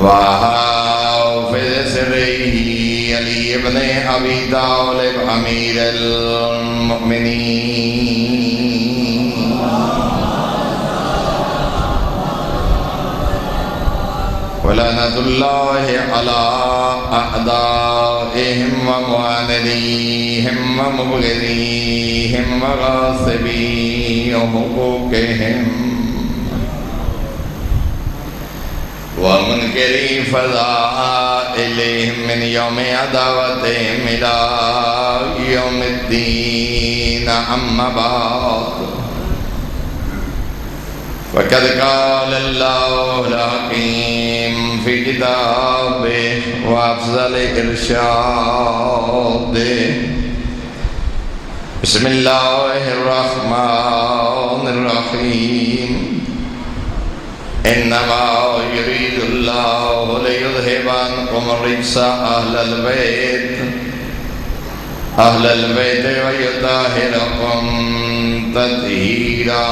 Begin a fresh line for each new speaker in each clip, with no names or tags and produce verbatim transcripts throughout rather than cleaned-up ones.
وحافظ سره علی ابن ابی طالب امیر المؤمنین ولعنۃ اللہ علی اعدائهم ومعاندیهم ومبغضیهم وغاصبی حقوقهم ومنکری فضائلهم من یوم عداوتهم الى یوم الدین اما بعد وقد قال اللہ الحکیم فی کتابہ وافضل ارشاد بسم اللہ الرحمن الرحیم انما یرید اللہ لیذہب عنکم الرجس اہل البیت اہل البیت ویطہرکم تطہیرا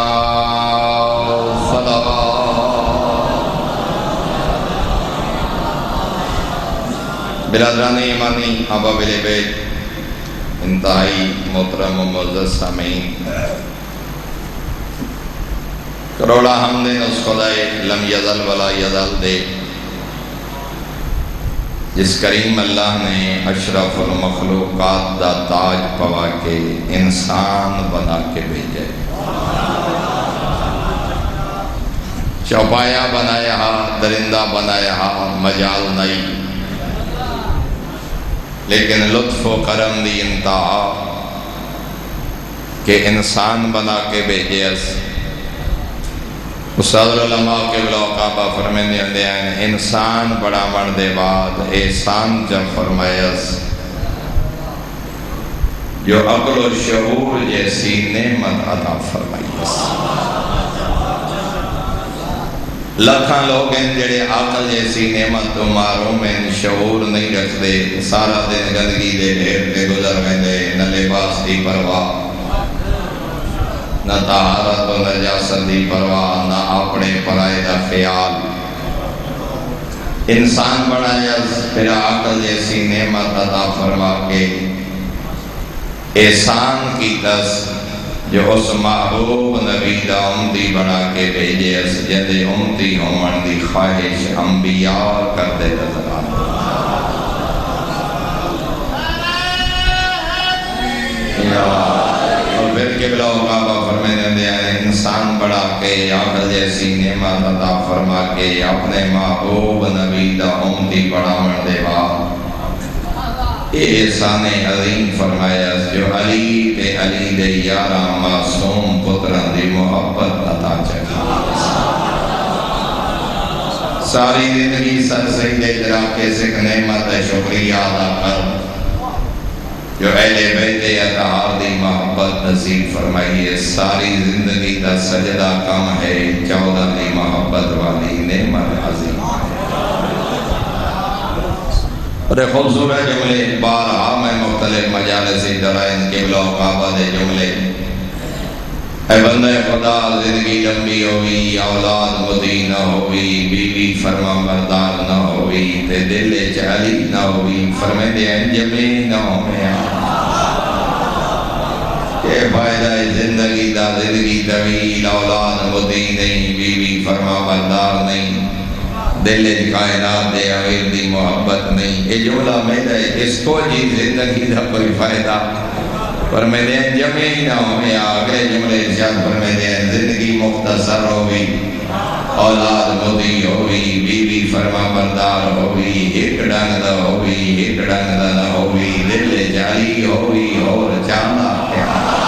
برادران ایمانی احباب بیت انتہائی محترم و معزز سامعین کروڑا حمد اس خدائے لم یزل ولا یزل دے جس کریم اللہ نے اشرف المخلوقات دا تاج پوا کے انسان بنا کے بھیجے چوپایا بنایا درندہ بنایا مجال نہیں لیکن لطف و کرم دی انتہا کہ انسان بنا کے بھیجے اس استاد العلماء کے بلاقابہ فرمینے اندے ہیں انسان بڑا مردے بعد احسان جب فرمائیس جو عقل و شعور جیسی نعمت عطا فرمائیس لکھاں لوگ ہیں جڑے عقل جیسی نعمت تو معروم ہیں شعور نہیں رکھ دے سارا دن گندگی دے ڈھیر کے گزر میں دے نہ لباس دی پرواہ نہ طہارت و نجاست دی پرواہ نہ اپنے پرائے دا خیال انسان بنایا پھر عقل جیسی نعمت عطا فرما کے احسان کی تس جو اس محبوب نبی دا امتی بنا کے بھیجے اس جدے امتی ہومن دی خواہش انبیاء کر دے نظران یا اور پھر قبلہ و قابہ فرمینے دیا انسان بڑا کے عقل جیسی نعمت عطا فرما کے اپنے محبوب نبی دا امتی بڑا مردے بعد احسان عظیم فرمایا جو علی بے علی دے یارہ معصوم پتران دی محبت عطا چکا ساری زندگی سر سید ادراکے سے نعمت شکریہ ادا کر جو اہل بیت اطہار دی محبت نصیب فرمائی ہے ساری زندگی دا سجدہ کم ہے چودہ دی محبت والی نعمت عظیم اور خوبصورت جملے بارہا میں مختلف مجالسی درائن قبلہ و قابہ دے جملے اے بندہ خدا زندگی لمبی ہوئی اولاد مدی نہ ہوئی بیوی فرما بردار نہ ہوئی تے دل چالی نہ ہوئی فرمے دے انجمی نہ ہوئے کہ فائدہ زندگی دا زندگی طویل اولاد مدی نہیں بیوی فرما بردار نہیں دل کائنات دے امیر دی محبت نہیں یہ جملہ میرا ہے اس کو جی زندگی دا کوئی فائدہ پر میں نے جمعی نہ ہوئے آگے جملے ارشاد پر میں نے زندگی مختصر ہوئی اولاد مدی ہوئی بیوی فرما بردار ہوئی ایک ڈنگ دا ہوئی ایک ڈنگ دا نہ ہوئی دل جاری ہوئی اور چاندہ کیا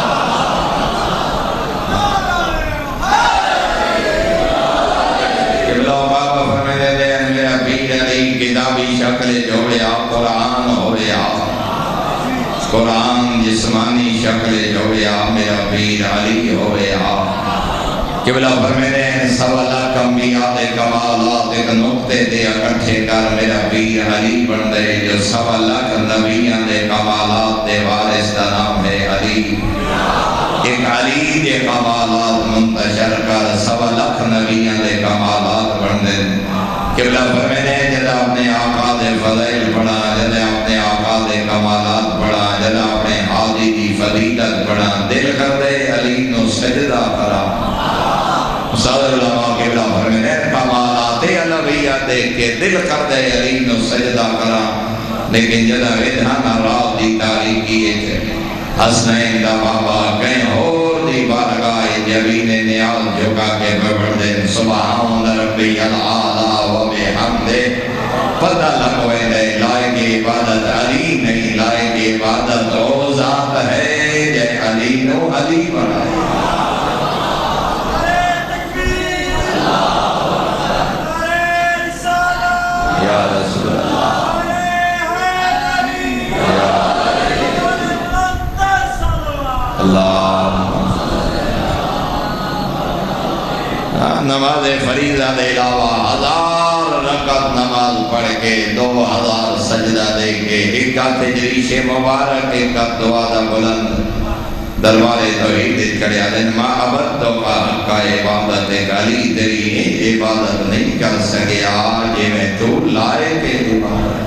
کتابی شکل جوڑیا قرآن ہویا قرآن جسمانی شکل جوڑیا میرا پیر علی ہویا قبلہ فرمینے ہیں سوالہ کمبیات کمالات ایک نقطے دے اکٹھے کر میرا پیر علی بن دے جو سوالہ نبیان دے کمالات دے وارث دا نام ہے علی ایک علی دے کمالات منتشر کر سوا لکھ نبیان دے کمالات بڑھ دے قبلہ فرمینے جدا اپنے آقا دے فضائل پڑھا جدا اپنے آقا دے کمالات پڑھا جدا اپنے حاضی دی فضیلت پڑھا دل کر دے علی نو سجدہ کرا صدر علماء قبلہ فرمینے کمالات علویہ دیکھ کے دل کر دے علی نو سجدہ کرا لیکن جدا ویدھانا رات دی تاریخی ہے حسنین دا بابا کہیں اور دی بارگاہ جبین نیاز جھکا کے بڑھ دیں سبحان ربی العالی و بحمدے پتہ لگوے دے لائے کی عبادت علی نہیں لائے کی عبادت او ذات ہے جے علی نو علی بنائے یا رسول اللہ اللہ نماز فریضہ دے علاوہ ہزار رکعت نماز پڑھ کے دو ہزار سجدہ دے کے ایک کا تجریش مبارک ایک کا دعا دا بلند دروارے توحید کڑے آدن ما عبدتو کا حقہ عبادت علی تیری عبادت نہیں کر سکے آج میں تو لائے کے عبادت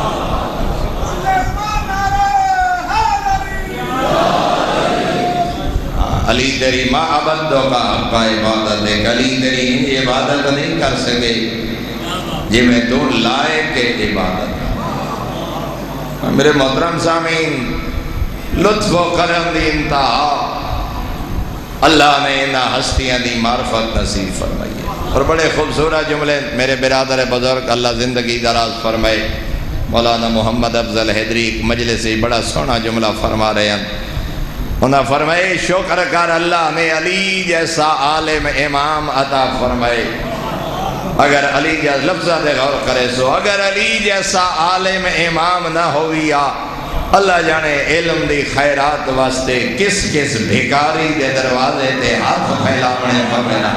علی تیری ما عبدتو کا حقہ عبادت علی تیری عبادت نہیں کر سکے جی میں تو لائے کے عبادت میرے محترم سامعین لطف و کرم دی انتہا اللہ نے انہا ہستیاں دی معرفت نصیب فرمائی ہے اور بڑے خوبصورت جملے میرے برادر بزرگ اللہ زندگی دراز فرمائے مولانا محمد افضل حیدری مجلس سے بڑا سونا جملہ فرما رہے ہیں انہا فرمائے شکر کر اللہ نے علی جیسا عالم امام عطا فرمائے اگر علی جیسا لفظہ دے غور کرے سو اگر علی جیسا عالم امام نہ ہویا اللہ جانے علم دی خیرات واسطے کس کس بھیکاری دے دروازے تے ہاتھ پھیلا پڑے پڑھنا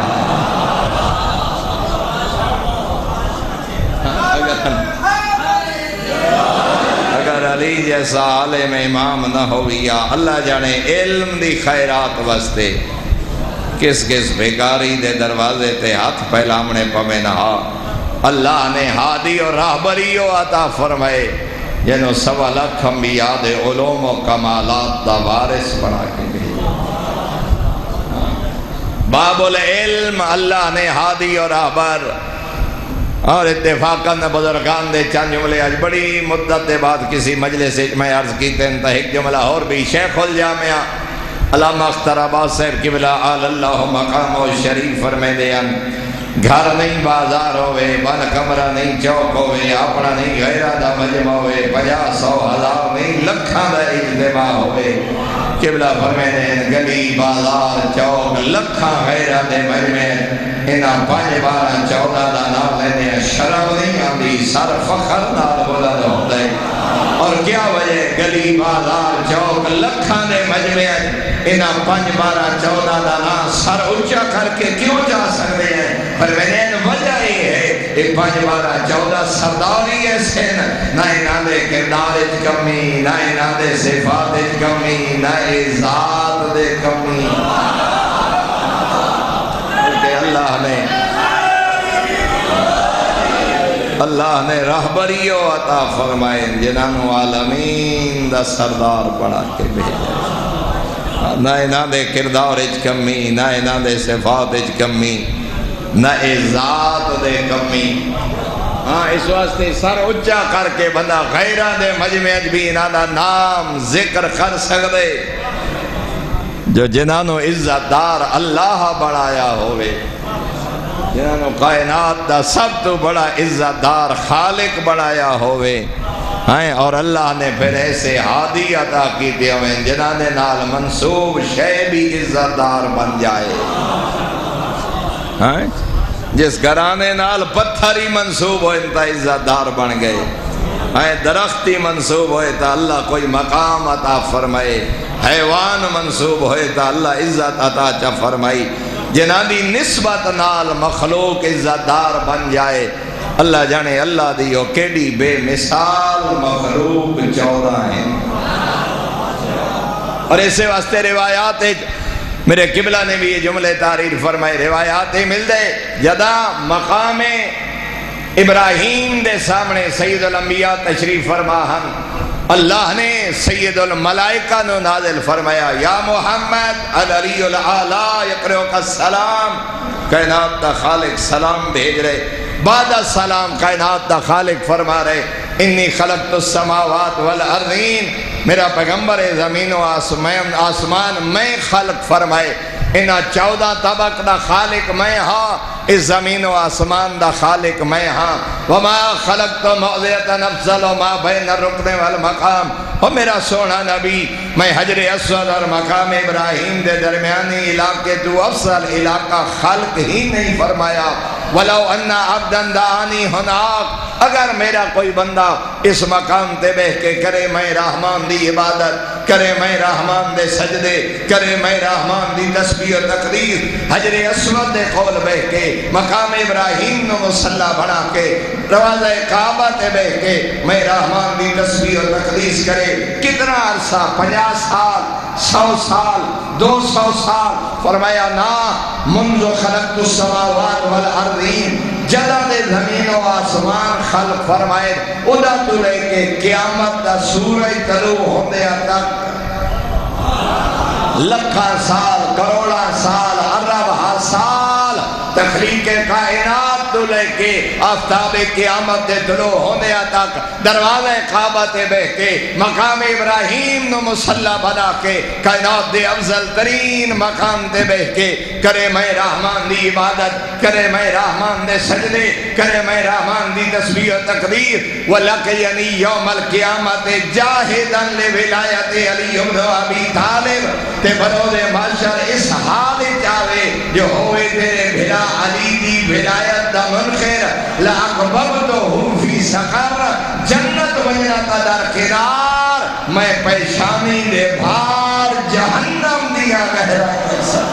اگر علی جیسا عالم امام نہ ہویا اللہ جانے علم دی خیرات واسطے کس کس بھیکاری دے دروازے تے ہاتھ پھیلامنے پمنا اللہ نے ہادی اور راہبری و عطا فرمائے جنہوں سوا لکھ انبیاء دے علوم و کمالات دا وارث بنا کے گئے باب العلم اللہ نے ہادی اور راہبر اور اتفاقاً بزرگان دے چند جملے آج بڑی مدت دے بعد کسی مجلس میں عرض کی تین ایک جملہ اور بھی شیخ الجامعہ علامہ اختر عباس صاحب قبلہ آل اللہ مقام و شریف فرمے دیان گھر نہیں بازار ہوئے بن کمرہ نہیں چوک ہوئے اپنا نہیں غیرہ دا مجمع ہوئے پجا سو ہزار نہیں لکھاں دا اجتماع ہوئے قبلہ فرمے دین گلی بازار چوک لکھاں غیرہ دے مجمع انہاں پانچ بارہ چودہ دا نام لینے شرم نہیں آتی سر فخر نال بلند ہوتے اور کیا وجہ گلی بازار چوک لکھاں دے مجمع انہاں پانچ بارہ چودہ دا نام سر اچھا کر کے کیوں جا سکتے ہیں پر میں نے وجہ ہی ہے ایک پانچ بارہ چودہ سرداری ایسے نہ انہاں دے کردار اچھ کمی نہ انہاں دے صفات اچھ کمی نہ ذات دے کمی اللہ نے اللہ نے رہبری و عطا فرمائے جنانو عالمین دا سردار بڑھا کے بھیجا نہ انہاں دے کردار اچھ کمی نہ انہاں دے صفات اچھ کمی نہ ذات دے کمی ہاں اس واسطے سر اچھا کر کے بندہ غیرہ دے مجمع بھی انہاں دا نام ذکر کر سکتے جو جنانو عزت دار اللہ بڑھایا ہوئے جنانو کائنات دا سب تو بڑا عزت دار خالق بڑھایا ہوئے اور اللہ نے پھر ایسے ہادی عطا کی تھی ہمیں جنانے نال منصوب شے بھی عزت دار بن جائے جس گھرانے نال پتھری منصوب ہوئے تا عزت دار بن گئے درختی منصوب ہوئے تا اللہ کوئی مقام عطا فرمائے حیوان منصوب ہوئے تا اللہ عزت عطا چا فرمائی جنہاں دی نسبت نال مخلوق عزت دار بن جائے اللہ جانے اللہ دیو کیڑی بے مثال مخلوق چودہ ہیں اور اسے واسطے روایات میرے قبلہ نے بھی یہ جملے تحریر فرمائے، روایات مل دے جدا مقام ابراہیم دے سامنے سید الانبیاء تشریف فرماہن، اللہ نے سید الملائکہ نو نازل فرمایا، یا محمد العلی العالی یقرؤک السلام، کائنات دا خالق سلام بھیج رہے، بعد السلام کائنات دا خالق فرما رہے، انی خلقت السماوات والارضین، میرا پیغمبر زمین و آسمان آسمان میں خلق فرمائے، انہا چودہ طبق دا خالق میں ہاں، اس زمین و آسمان دا خالق میں ہاں، وما خلقت موضعت نفسل وما بین الرکن والمقام، اور میرا سونا نبی میں حجر اسود اور مقام ابراہیم دے درمیانی علاقے تو افضل علاقہ خلق ہی نہیں فرمایا، وَلَوْ أَنَّ عَبْدًا دَعَانِي هُنَاكَ، اگر میرا کوئی بندہ اس مقام تے بہ کے کرے میں رحمان دی عبادت، کرے میں رحمان دے سجدے، کرے میں رحمان دی تسبیح و تقدیر، حجر اسود دے قول بہ کے مقام ابراہیم نو مصلی بنا کے روازہ کعبہ تے بہ کے میں رحمان دی تسبیح و تقدیس کرے، کتنا عرصہ؟ پچاس سال، سو سال، دو سو سال؟ فرمایا نا، منذ خلقت السماوات والارضین، جدہ دے زمین و آسمان خلق فرمائے، ادا تو لے کے قیامت دا سورج طلوع ہوندے تک لکھا سال، کروڑا سال، اربہ سال، تخلیق کائنات تو لے کے آفتاب قیامت دے طلوع ہونے تک دروازہ کعبہ تے بہ کے مقام ابراہیم نو مصلی بنا کے کائنات دے افضل ترین مقام تے بہ کے کرے میں رحمان دی عبادت، کرے میں رحمان دے سجدے، کرے میں رحمان دی تسبیح و تقدیر، وَلَقِيَنِي يَوْمَ الْقِيَامَةِ جَاهِدًا لِوِلَایَتِ عَلِيِّ بْنِ أَبِي طالب، تے بروز محشر اس حال چاہے جو ہوئے تیرے بھلا علی دی ولایت دا منخر، لَأَقْبَبْتُهُ فِي سَقَرَ، جنت وجنت در کنار، میں پیشانی دے بھار جہنم دیا گہرا ایسا۔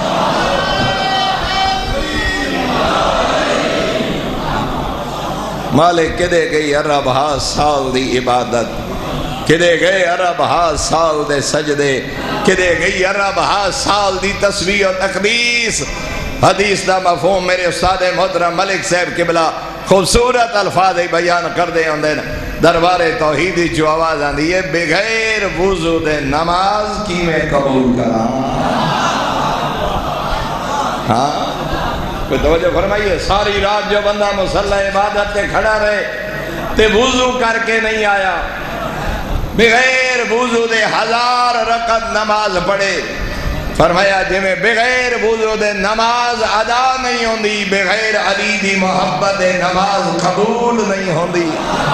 مالک کدے گئی عرب ہا سال دی عبادت، کدے گئے عرب ہا سال دے سجدے، کدے گئی عرب ہا سال دی تسبیح و تقدیس۔ حدیث دا مفہوم میرے استاد محترم ملک صاحب قبلہ خوبصورت الفاظ بیان کر دے ہوندے دربار توحیدی جو آواز آندی ہے، بغیر وضو دے نماز کی میں قبول کرا۔ ہاں کوئی توجہ فرمائیے، ساری رات جو بندہ مصلی عبادت تے کھڑا رہے تے وضو کر کے نہیں آیا، بغیر وضو دے ہزار رکعت نماز پڑھے، فرمایا جی میں بغیر وضو دے نماز ادا نہیں ہوندی، بغیر علی دی محبت دے نماز قبول نہیں ہوندی۔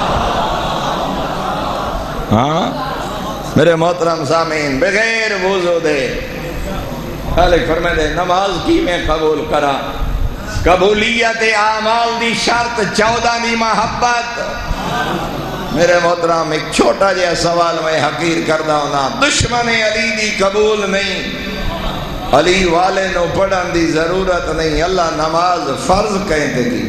ہاں میرے محترم سامعین، بغیر وضو دے خالق فرمائے دے نماز کی میں قبول کرا۔ قبولیت اعمال دی شرط چودہ دی محبت۔ میرے محترم ایک چھوٹا جہا سوال میں حقیر کردہ ہونا، دشمن علی دی قبول نہیں، علی والے نو پڑھن دی ضرورت نہیں، اللہ نماز فرض کہتے کی۔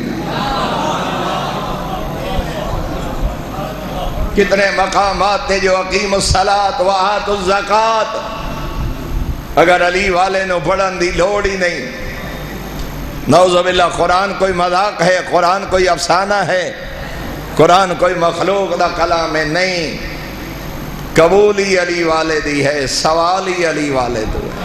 کتنے مقامات تھے جو اقیم الصلاۃ وآت الزکوٰۃ، اگر علی والے نو پڑھن دی لوڑ ہی نہیں۔ نعوذ باللہ، قرآن کوئی مذاق ہے، قرآن کوئی افسانہ ہے، قرآن کوئی مخلوق دا کلام ہے نہیں، قبول ہی علی والے دی ہے، سوال ہی علی والے تو ہے۔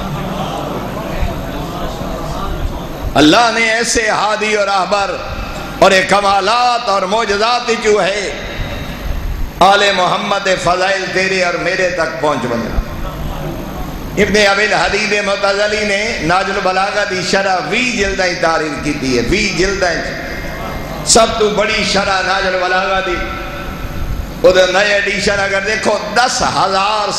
اللہ نے ایسے ہادی اور رہبر اور ایک کمالات اور معجزات جو ہے آل محمد فضائل تیرے اور میرے تک پہنچ بنا۔ ابن ابی الحدید معتزلی نے ناج البلاغہ دی شرح وی جلدیں تحریر کی دی ہے، وی جلدیں سب تو بڑی شرح ناج البلاغہ دی، ادھر نئے ایڈیشن اگر دیکھو دس ہزار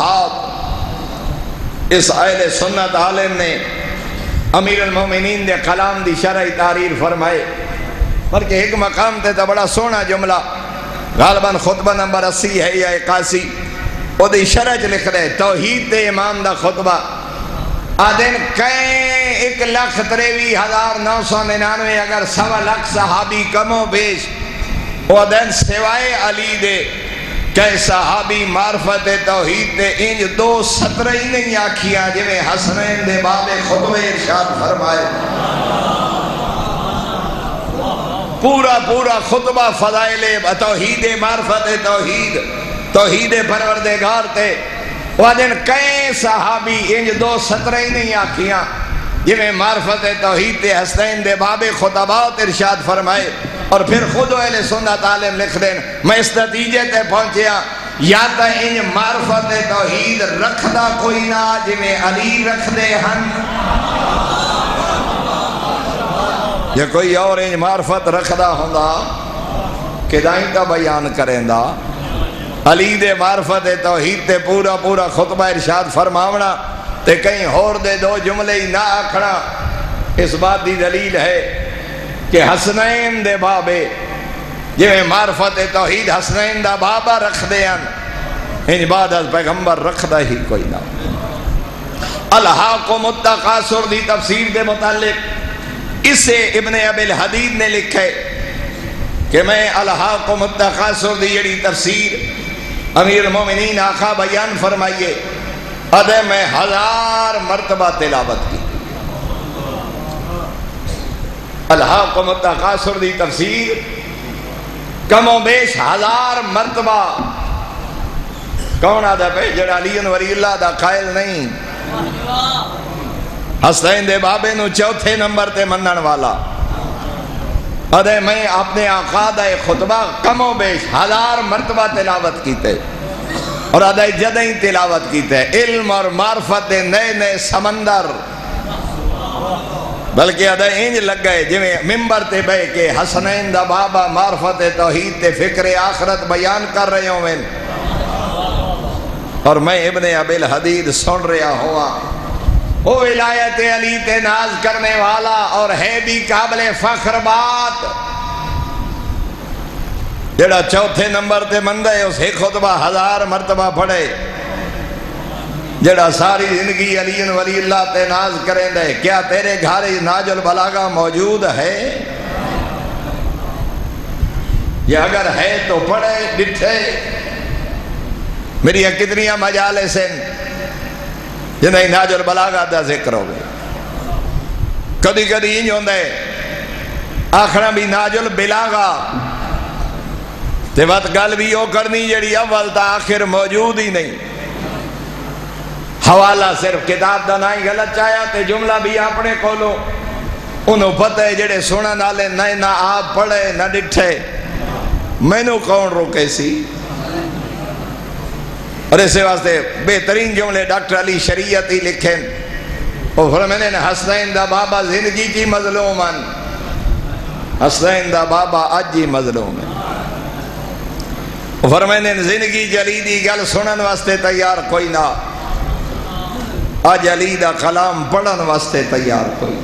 صفحات اس اہل سنت عالم نے امیر المومنین دے کلام دی شرح تحریر فرمائے، بلکہ ایک مقام تے تا بڑا سونا جملہ غالباً خطبہ نمبر اسی ہے یا اکاسی، او دی شرح چ لکھ رہے توحید دے امام دا خطبہ آدن کئے ایک لاکھ تریوی ہزار نو سو ننانوے اگر سوا لاکھ صحابی کم و بیش او آدن سوائے علی دے کہ صحابی معرفت توحید تے انج دو سطرہ ہی نہیں آکھیاں جویں حسنین دے باب خطبہ ارشاد فرمائے پورا پورا خطبہ فضائل توحید معرفت توحید توحید پروردگار تے وادن کئی صحابی انج دو سطرہ ہی نہیں آکھیاں جویں معرفت توحید تے حسنین دے باب خطبات ارشاد فرمائے اور پھر خود اہل سنت عالم لکھ دیں میں اس نتیجے تے پہنچیا یا تا ان معرفت توحید رکھدا کوئی نہ جویں علی رکھ دے ہن یا کوئی اور ان معرفت رکھدا ہوندا کہ دائیں تا بیان کریں دا علی دے معرفت توحید تے پورا پورا خطبہ ارشاد فرماونا تے کہیں ہور دے دو جملے ہی نہ آکھنا اس بات دی دلیل ہے کہ حسنین دے بابے جویں معرفت توحید حسنین دا بابا رکھ دے ان ان بعد از پیغمبر رکھ دا ہی کوئی نہ الحاقم التقاصر دی تفسیر دے متعلق اسے ابن ابی الحدید نے لکھے کہ میں الحاقم التقاصر دی یڑی تفسیر امیر مومنین آقا بیان فرمائیے ادھے میں ہزار مرتبہ تلاوت کی الحاقم التقاصر دی تفسیر کم و بیش ہزار مرتبہ کون آدھا پہ جڑا علی ولی اللہ دا قائل نہیں حسین دے بابے نو چوتھے نمبر تے منن والا ادھے میں اپنے آقا دا خطبہ کم و بیش ہزار مرتبہ تلاوت کیتے اور ادھے جدہیں تلاوت کیتے علم اور معرفت دے نئے نئے سمندر بلکہ ادھے انج لگ گئے جویں ممبر تے بے کہ حسنین دا بابا معرفت توحید تے فکر آخرت بیان کر رہے ہوں میں اور میں ابن ابی الحدید سن رہا ہوا وہ ولایت علی تے ناز کرنے والا اور ہے بھی قابل فخر بات جڑا چوتھے نمبر تے مندے اس ایک خطبہ ہزار مرتبہ پڑھے جڑا ساری زندگی علی ولی اللہ تے ناز کریں دے کیا تیرے گھاری ناج البلاغہ موجود ہے یہ اگر ہے تو پڑھے ڈٹھے میری کتنی مجالس ہیں جنہیں ناج البلاغہ دا ذکر ہو گئے کدی کدی انج ہوندے آخرا بھی ناج البلاغہ تے وقت گل بھی ہو کرنی جڑی اول تا آخر موجود ہی نہیں حوالہ صرف کتاب دا نائی غلط چاہیا تے جملہ بھی اپنے کولو انہوں پتہ ہے جڑے سونا نالے نئے نہ آپ پڑھے نہ ڈٹھے میں نو کون روکے سی اور اسے واسطے بہترین جملے ڈاکٹر علی شریعتی لکھیں اور فرمانے نے حسنین دا بابا زندگی کی مظلومن حسنین دا بابا آجی مظلوم ہے فرمانے نے زندگی جلی دی گل سنن واسطے تیار کوئی نہ آج علی دا کلام پڑھن واسطے تیار کوئی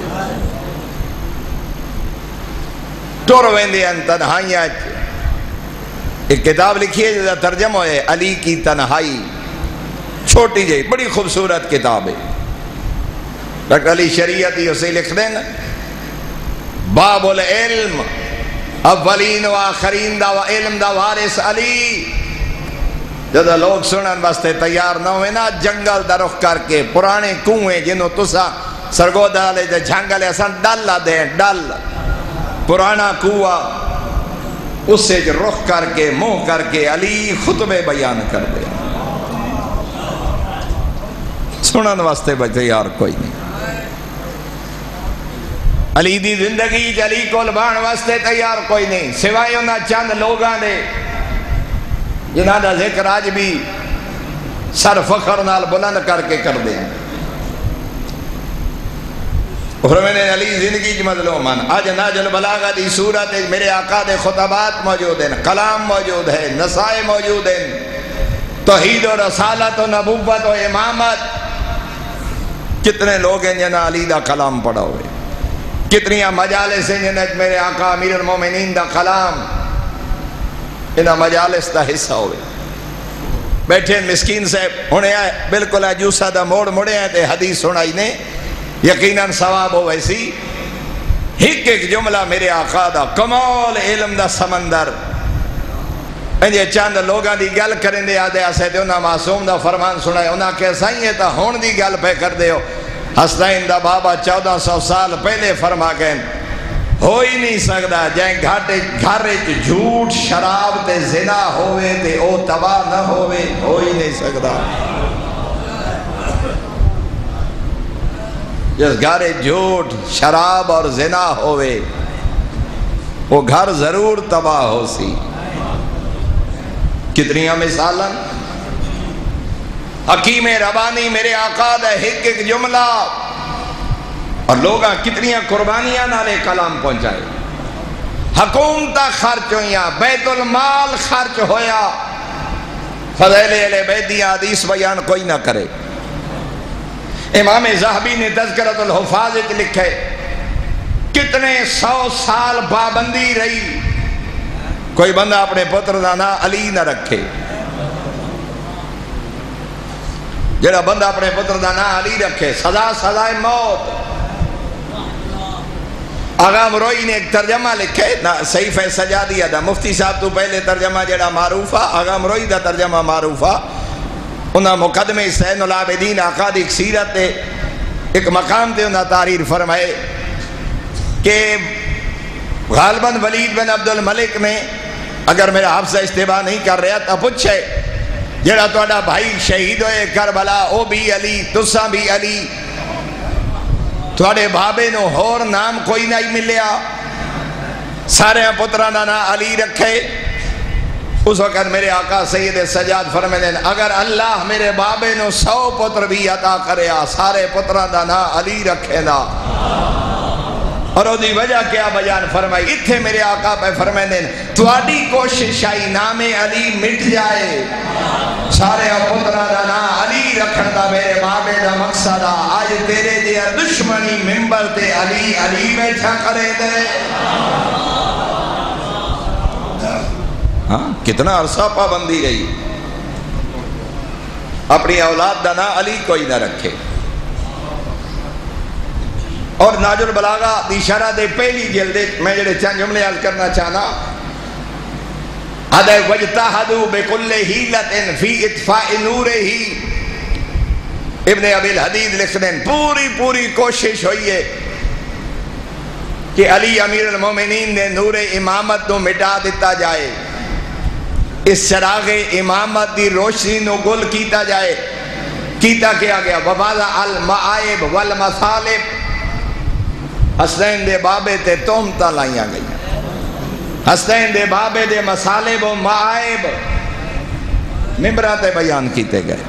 ٹور ویندے ان تنہائیاں ایک کتاب لکھی ہے جیسا ترجمہ ہے علی کی تنہائی چھوٹی جائی بڑی خوبصورت کتاب ہے ڈاکٹر علی شریعتی اسے لکھ دیں باب العلم اولین و آخرین دا و علم دا وارث علی جدہ لوگ سنن واسطے تیار نہ ہوئے نا جنگل دا رخ کر کے پرانے کنویں جنہوں تسا سرگو دالے جا جنگل ایسان ڈال دیں ڈال پرانا کنواں اس سے رخ کر کے منہ کر کے علی خطبے بیان کر دے سنن واسطے تیار کوئی نہیں علی دی زندگی علی کو لبان واسطے تیار کوئی نہیں سوائے انہاں چند لوگاں نے جنہاں دا ذکر آج بھی سر فخر نال بلند کر کے کر دیں فرمانے علی زندگی کی مظلومان آج ناج البلاغہ دی صورت میرے آقا دے خطبات موجود ہیں کلام موجود ہے نصائح موجود ہیں توحید و رسالت و نبوت و امامت کتنے لوگ ہیں جنہاں علی دا کلام پڑھا ہوئے کتنی مجالس ہیں جنہاں میرے آقا امیر المومنین دا کلام انہاں مجالس دا حصہ ہوئے بیٹھے مسکین سے ہونے آئے بالکل عجوسہ دا موڑ مڑے ہیں تے حدیث سنائی نے یقیناً ثواب ہو ویسی ایک ایک جملہ میرے آقا دا کمال علم دا سمندر انجھے چند لوگاں دی گل کریں دے آدھے آسے دے انہاں معصوم دا فرمان سنائے انہاں کہ سائیں یہ تا ہون دی گل پہ کر دے ہو حسنین دا بابا چودہ سو سال پہلے فرما گئے ہو ہی نہیں سکتا جائیں گھر جھوٹ شراب تے زنا ہوئے تے او تباہ نہ ہوئے ہو ہی نہیں سکتا جس گھر جھوٹ شراب اور زنا ہوئے وہ گھر ضرور تباہ ہو سی کتنیاں مثالاں حکیم ربانی میرے آقا دا ایک ایک جملہ اور لوگاں کتنیاں قربانیاں نالے کلام پہنچائے حکومتہ خرچ ہویاں بیت المال خرچ ہویا فضیل اہل بیت دی حدیث بیان کوئی نہ کرے امام زاہبی نے تذکرۃ الحفاظ لکھے کتنے سو سال پابندی رہی کوئی بندہ اپنے پتر دا نا علی نہ رکھے جڑا بندہ اپنے پتر دا نا علی رکھے سزا سزائے موت آغا مروئی نے ایک ترجمہ لکھے صحیفہ سجادیہ دا مفتی صاحب تو پہلے ترجمہ جڑا معروفہ آغا مروئی دا ترجمہ معروفہ انہاں مقدمہ حسین العابدین آقا دی ایک سیرت دے ایک مقام دے انہاں تحریر فرمائے کہ غالباً ولید بن عبد الملک نے اگر میرا حفظہ اشتباہ نہیں کر رہا تو پوچھے جڑا توڑا بھائی شہید ہوئے کربلا او بھی علی تساں بھی علی توڑے بھابے نو ہور نام کوئی نہیں ملیا سارے پترانا نا علی رکھے اس وقت میرے آقا سید سجاد فرمائے اگر اللہ میرے بابے نو سو پتر بھی عطا کریا سارے پترانا نا علی رکھے نا اور وہ دی وجہ کیا بیان فرمائی اتھے میرے آقا پہ فرمائے دیں تواڈی کوشش آئی نام علی مٹ جائے سارے پترہ دا نا علی رکھن دا میرے بابے دا مقصد آج تیرے دیا دشمنی ممبر تے علی علی بیٹھا کرے دے ہاں کتنا عرصہ پابندی رہی اپنی اولاد دا نا علی کوئی نہ رکھے اور ناج البلاغہ دی شرح دے پہلی جلدے میں جڑے چند جملے عرض کرنا چاہنا ادھے وجتہدو بکل حیلت فی اطفاء نور ہی ابن ابی الحدید لکھنے پوری پوری کوشش ہوئی ہے کہ علی امیر المومنین نے نور امامت نو مٹا دیتا جائے اس چراغ امامت دی روشنی نو گل کیتا جائے کیتا کیا گیا وبالا المعائب والمثالب حسنین دے بابے تے تومتا لائیاں گئی حسنین دے بابے دے مسالب و معائب ممبرات بیان کیتے گئے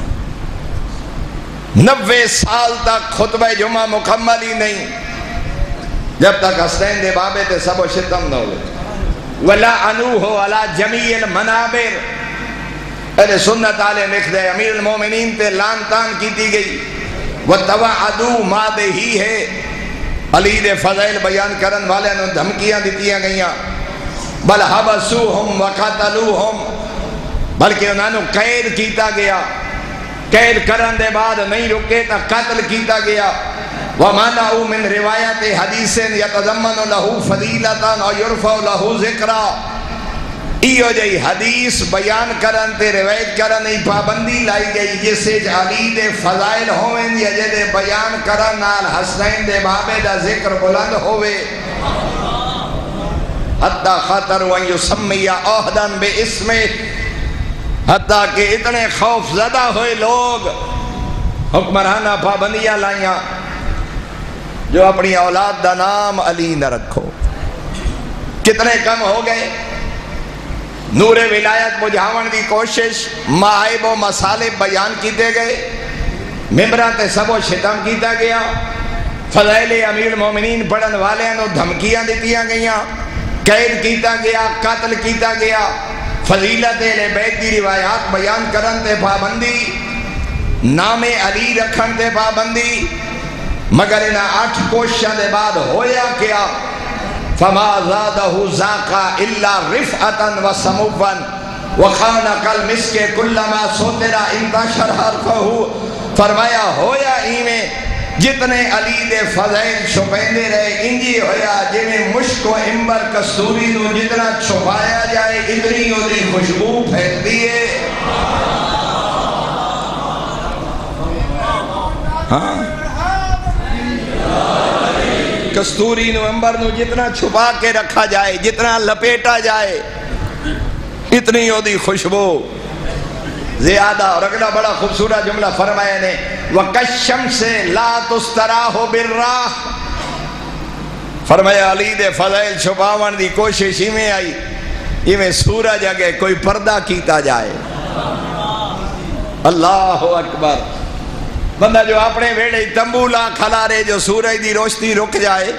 نوے سال تک خطبہ جمعہ مکمل ہی نہیں جب تک حسنین دے بابے تے سب و شتم نہ ہوئے وَلَا عَنُوهُ عَلَى جَمِيعِ الْمَنَابِرِ اہل سنت آلے لکھ دے امیر المومنین تے لان تان کیتی گئی وَتَوَعَدُوا مادے ہی ہے علی دے فضائل بیان کرن والے انہوں دھمکیاں دیتیاں گئیاں بل حبسوہم وقتلوہم بلکہ انہوں نے قید کیتا گیا قید کرن دے بعد نہیں رکے تا قتل کیتا گیا وَمَنَعُوا مِنْ رِوَایَتِ حَدِیثٍ يَتَضَمَّنُ لَهُ فَضِیلَةً وَيُرْفَعُ لَهُ ذِکْرًا ایو جائی حدیث بیان کرن تے روایت کرن ای پابندی لائی گئی جسے علی دے فضائل ہوئیں یا جدے بیان کرن نال حسنین دے بابے دا ذکر بلند ہوئے حتی خطر وَن یسمی احدن بے اسمے حتی کہ اتنے خوف زدہ ہوئے لوگ حکمرانہ پابندیاں لائیاں جو اپنی اولاد دا نام علی نہ رکھو کتنے کم ہو گئے نور ولایت بجھاون دی کوشش معائب و مسالب بیان کیتے گئے ممبران تے سب و شتم کیتا گیا فضائل امیر المومنین پڑھن والے انہوں دھمکیاں دیتیاں گئیاں قید کیتا گیا قتل کیتا گیا فضیلت اہل بیت دی روایات بیان کرن تے پابندی نام علی رکھن تے پابندی مگر انہا آٹھ کوششاں دے بعد ہویا کیا فما زادہ زاقا الا رفعتاً و سموفاً وخانہ کل مسکے کلما سوترا انتشر حرفہو فرمایا ہویا ہی میں جتنے علی دے فضائل چھپیندے رہے انجی ہویا جنہیں مشک و امبر کستوری نو جتنا چھپایا جائے اتنی ہو دی خوشبو پھیل دیئے. ہاں کستوری نو امبر نو جتنا چھپا کے رکھا جائے جتنا لپیٹا جائے اتنی ہو دی خوشبو زیادہ. اور اگلا بڑا خوبصورت جملہ فرمایا نے وَكَشَّمْسِ لَا تُسْتَرَاهُ بِالرَّاحِ. فرمایا علی دے فضائل چھپاون دی کوشش ہی میں آئی یہ میں سورج اگے کوئی پردہ کیتا جائے. اللہ اکبر. بندہ جو اپنے ویڑے تمبو لا کھلا رہے جو سورج دی روشنی رک جائے.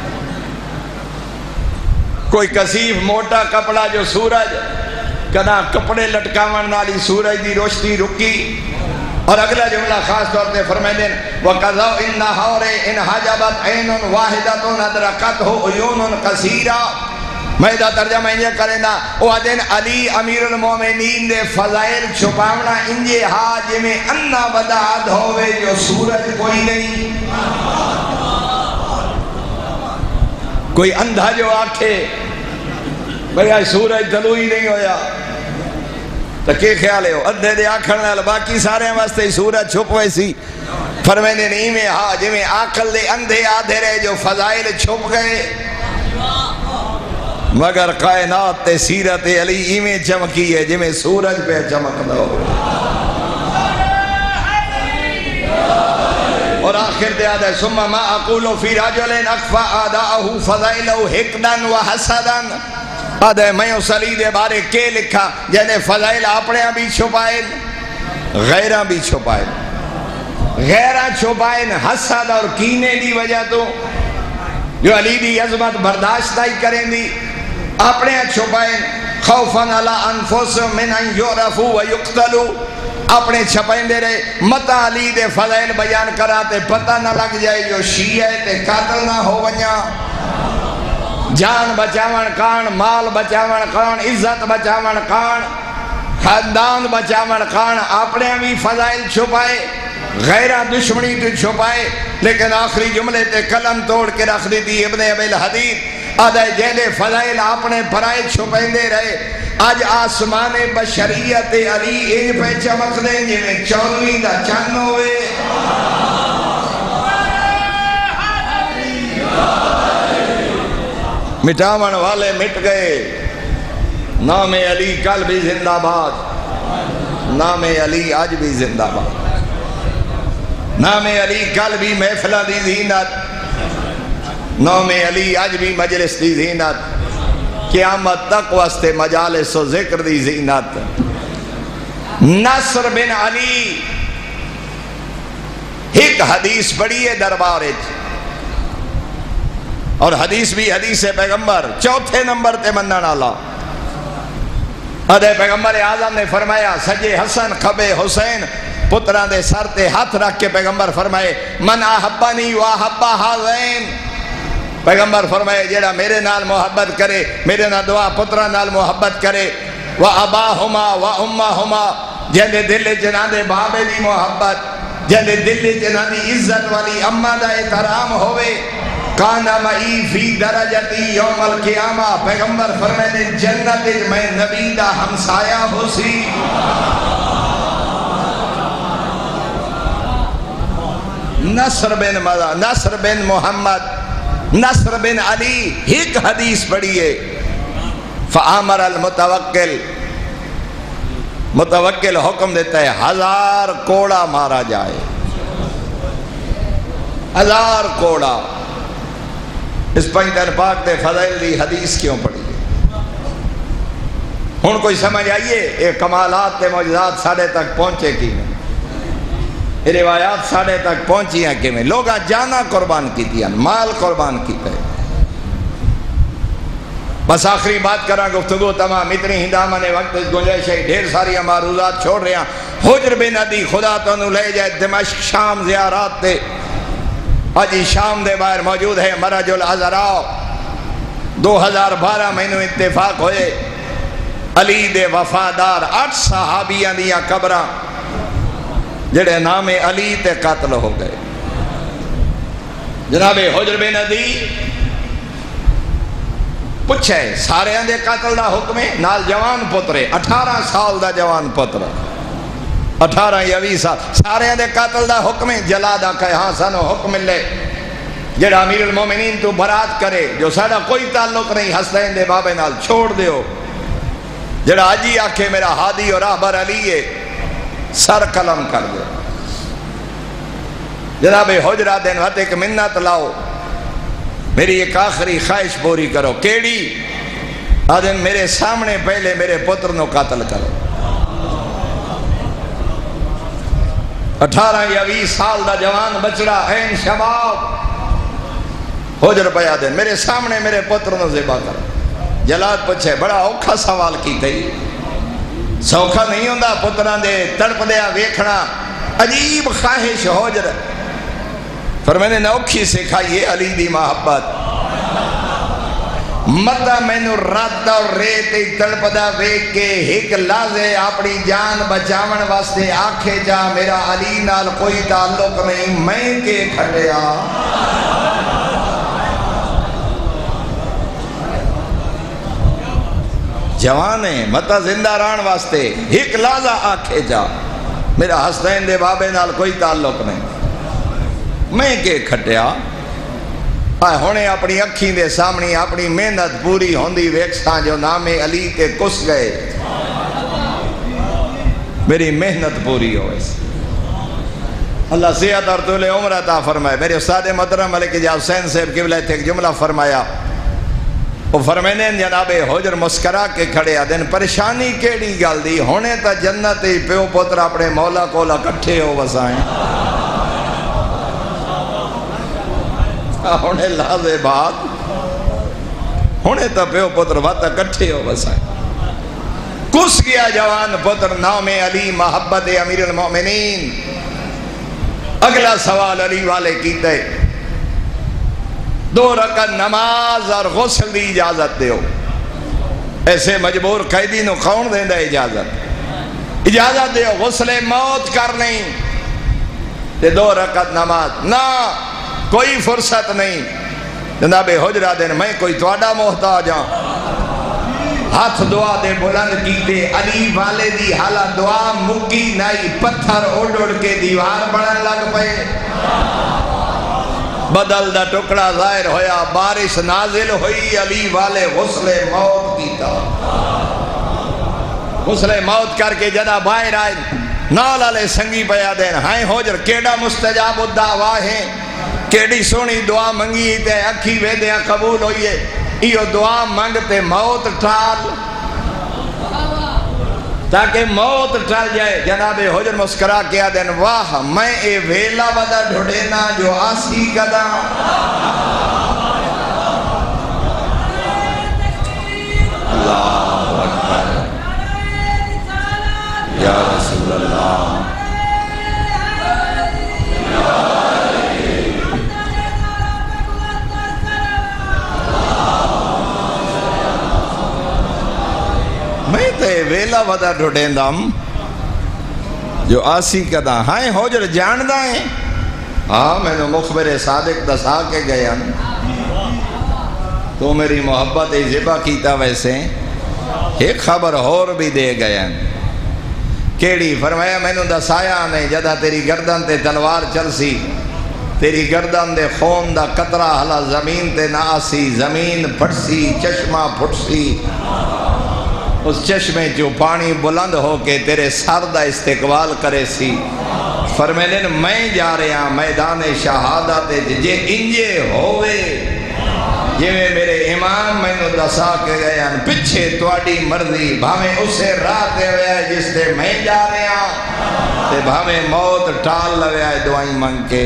کوئی کثیف موٹا کپڑا جو سورج کنا کپڑے لٹکاون نالی سورج دی روشنی رکی. اور اگلا جملہ خاص طور پہ فرمائے دیں وَقَذَوْ إِنَّ هَوْرِ إِنْ حَجَبَتْ عَيْنٌ وَاحِدَةٌ أَدْرَكَتْهُ عُيُونٌ كَثِيرًا. میں دا ترجمہ انجے کریں نا وہ دن علی امیر المومنین دے فضائل چھپاونا انجے ہاں جے میں انہ بدعات ہوئے جو سورج کوئی نہیں. کوئی اندھا جو آکھے بھئی سورج دلو ہی نہیں ہویا تو کیا خیال ہے ہو ادھے دے آکھڑنے والا باقی سارے واسطے سورج چھپ ہوئے سی. فرمینے نہیں میں ہاں جی میں آقل دے اندھے آدھے رہے جو فضائل چھپ گئے مگر کائنات تے سیرت علی ہی میں چمکی ہے جی میں سورج پہ چمک دو. اور آخر دے آدھے ثم ما اقولو فی رجل اکفا آداؤہ فضائلہ حقدن و حسدن. آدھے میں اس علی دے بارے کے لکھا جنہیں فضائل اپنے بھی چھپائیں غیرہ بھی چھپائیں غیرہ چھپائیں حسد اور کینے دی وجہ تو جو علی دی عظمت برداشت نہیں کریں دی اپنے چھپائیں خوفاً علی انفسهم من ان یعرفوا و یقتلوا. اپنے چھپائیں دے رہے متا علی دے فضائل بیان کراتے پتہ نہ لگ جائے جو شیعہ تے قاتل نہ ہو ونیا. جان بچاون کان مال بچاون کان عزت بچاون کان خاندان بچاون کان اپنے بھی فضائل چھپائے غیرہ دشمنی تو چھپائے. لیکن آخری جملے تے قلم توڑ کے رکھ دی تھی ابن ابی الحدید آدھے جیلے فضائل اپنے پرائے چھپائیں دے رہے آج آسمان بشریت علی ایج پہ چمک دیں جی میں چولوی دا چن ہوئے. مٹاون والے مٹ گئے. نام علی کل بھی زندہ باد نام علی آج بھی زندہ باد. نام علی کل بھی محفلہ دی زینت نام علی آج بھی مجلس دی زینت قیامت تک واسطے مجالس و ذکر دی زینت. نصر بن علی ایک حدیث بڑی ہے دربارت اور حدیث بھی حدیث پیغمبر چوتھے نمبر تے منن والا. ادھے پیغمبر اعظم نے فرمایا سجے حسن کھبے حسین پتران دے سر تے ہاتھ رکھ کے پیغمبر فرمائے من احبنی و احب ہذین. پیغمبر فرمائے جیڑا میرے نال محبت کرے میرے نال دعا پتران نال محبت کرے و اباہما و امہما جندے دل جنا دے بابے دی محبت جندے دل جنا دی عزت والی اماں دا احترام ہوئے کانا مئی فی درجتی یوم القیامہ. پیغمبر فرمائے جنت میں نبی دا ہمسایہ ہو سی. نصر بن مدہ نصر بن محمد نصر بن علی ایک حدیث پڑھیے فآمر المتوکل متوکل حکم دیتا ہے ہزار کوڑا مارا جائے. ہزار کوڑا. اس پنجتن پاک دے فضائل دی حدیث کیوں پڑھی ہے ہن کوئی سمجھ آئیے یہ کمالات تے معجزات ساڑھے تک پہنچے کی میں یہ روایات ساڑھے تک پہنچی ہیں کہ میں لوگاں جانا قربان کی دیا مال قربان کی تے. بس آخری بات کرا گفتگو تمام اتنی ہندامہ نے وقت اس گنجائش ہے ڈھیر ساری معروضات چھوڑ رہے ہیں. حجر بن عدی خدا تو انہوں لے جائے دمشق شام زیارات تے آجی شام دے باہر موجود ہے مرج العذراء دو ہزار بارہ مہینوں اتفاق ہوئے علی دے وفادار آٹھ صحابیاں دیا قبرہ جڑے نام علی تے قتل ہو گئے. جناب حجر بن عدی پوچھے سارے دے قاتل دا حکم ہے نال جوان پترے اٹھارہ سال دا جوان پتر اٹھارہ یا بیس سال سارے دے قاتل دا حکم ہے جلادہ کہے ہاں سانو حکم ملے جڑا امیر المومنین تو برات کرے جو ساڑا کوئی تعلق نہیں حسین دے بابے نال چھوڑ دیو جڑا اجی آکھے میرا ہادی اور راہبر علی ہے سر قلم کر دے جناب حجرہ دن وقت ایک منت لاؤ میری ایک آخری خواہش پوری کرو کیڑی آدم میرے سامنے پہلے میرے پتر نو قاتل کرو اٹھارہ یا بیس سال دا جوان بچڑا این شباب حجر پیا دن میرے سامنے میرے پتر نو ذبح کرو جلاد پوچھے بڑا اوکھا سوال کی تھی سوکھا نہیں ہوندہ پتران دے تڑپ دیا ویکھنا عجیب خواہش حجر پر میں نے نوکھی سکھائیے علی دی محبت مدہ میں نے رات اور ریتی تڑپ دا ویک کے ایک لازے اپنی جان بچاون واسطے آنکھے جا میرا علی نال کوئی تعلق نہیں میں کے کھڑیا جوانے متا زندہ ران واسطے ایک لازہ آکھے جا میرا حسین دے بابے نال کوئی تعلق نہیں میں کے کھٹیا آئے ہونے اپنی اکھیں دے سامنی اپنی محنت پوری ہوندی ویکساں جو نام علی کے کس گئے میری محنت پوری ہوئے اللہ صحت اور طول عمر عطا فرمائے میرے استاد محترم ملک جا حسین صاحب قبلہ تھے ایک جملہ فرمایا وہ فرمینے جناب حجر مسکرا کے کھڑے آدھن پریشانی کیڑی گل دی ہونے تا جنت پیو پتر اپنے مولا کولا کٹھے ہو وسائیں ہونے لازے بات ہونے تا پیو پتر واتا کٹھے ہو وسائیں کس گیا جوان پتر نام علی محبت امیر المومنین اگلا سوال علی والے کیتے دو رکعت نماز اور غسل دی اجازت دیو ایسے مجبور قیدی نو کون دیندہ اجازت اجازت دیو غسل موت کر نہیں تے دو رکعت نماز نہ کوئی فرصت نہیں جناب حجرہ دن میں کوئی تواڈا محتاج ہاں ہاتھ دعا دے بلند کیتے علی والے دی حالا دعا مکی نائی پتھر اڑ اڑ کے دیوار بڑھن لگ پئے بدل دا ٹکڑا ظاہر ہویا بارش نازل ہوئی علی والے غسل موت کیتا غسل موت کر کے جدا باہر آئے نال علیہ سنگی پیا دین ہائیں حجر کیڑا مستجاب الدعویٰ ہیں کیڑی سونی دعا منگی تے اکھی ویدیاں قبول ہوئیے ایو دعا منگتے موت ٹال تاکہ موت ٹل جائے جناب حجر مسکرا کیا دن واہ میں اے ویلا ودا ڈھوڑینا جو آسی کدا اللہ اکبر یا رسول اللہ میں تے ویلا ودا ڈھوڑین دام جو آسی کدا ہائیں حجر جاندہ ہیں ہاں میں نے مخبر صادق دسا کے گیا تو میری محبت ذبح کیتا ویسے ایک خبر اور بھی دے گیا کیڑی فرمایا میں نے دسایا نہیں جدا تیری گردن تے تلوار چل سی تیری گردن دے خون دا قطرہ حلا زمین تے نہ آسی زمین پھٹ سی چشمہ پھٹ سی اس چشمے جو پانی بلند ہو کے تیرے سر دا استقبال کرے سی فرمیلن میں جا رہا میدان شہادت جے انجے ہوئے جے میں میرے امام میں نے دسا کے گئے پچھے تواڈی مرضی بھامیں اسے راہ دے ہوئے ہے جس دے میں جا رہا تے بھامیں موت ٹال لوے ہے دعائیں منگ کے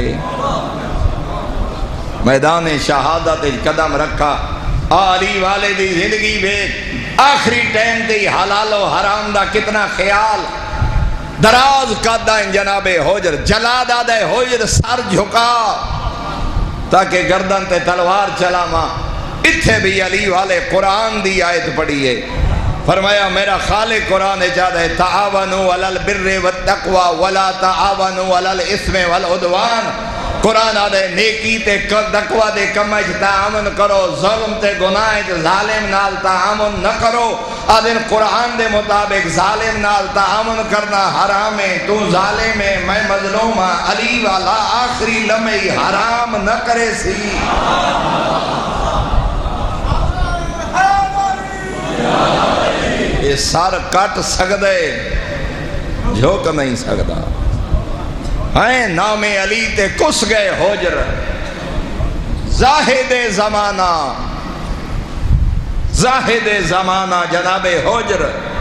میدان شہادت قدم رکھا علی والے دی زندگی بے آخری ٹائم تے حلال و حرام دا کتنا خیال دراز قدہ ان جناب حجر جلا دادے حجر سر جھکا تاکہ گردن تے تلوار چلا ماں اتھے بھی علی والے قرآن دی آیت پڑھی ہے فرمایا میرا خالق قرآن اجازت ہے تعاونوا علی البر والتقوی ولا تعاونوا علی الاثم والعدوان قرآن آدھے نیکی تے دقوہ دے کمج تعامن کرو، ظلم تے گناہ تے ظالم نال تعامن نہ کرو۔ آدھن قرآن دے مطابق ظالم نال تعامن کرنا حرام ہے، تو ظالم ہے میں مظلوم ہاں، علی والا آخری لمحی حرام نہ کرے سی۔ یہ سر کٹ سکدے جھوک نہیں سکدا۔ ہیں نام علی تے کس گئے حجر، زاہد زمانہ زاہد زمانہ جناب حجر۔